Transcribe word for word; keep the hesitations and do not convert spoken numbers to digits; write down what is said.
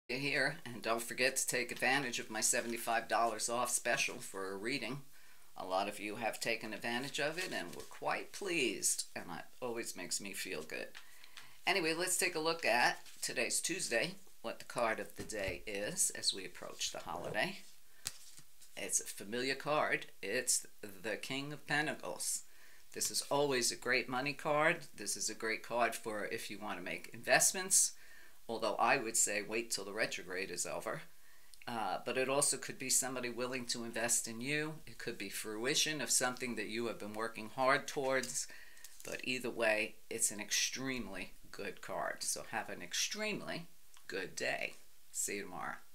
Here, and don't forget to take advantage of my seventy-five dollars off special for a reading. A lot of you have taken advantage of it and were quite pleased, and that always makes me feel good. Anyway, let's take a look at today's Tuesday, what the card of the day is as we approach the holiday. It's a familiar card. It's the King of Pentacles. This is always a great money card. This is a great card for if you want to make investments, although I would say wait till the retrograde is over. Uh, but it also could be somebody willing to invest in you. It could be fruition of something that you have been working hard towards. But either way, it's an extremely good card. So have an extremely good day. See you tomorrow.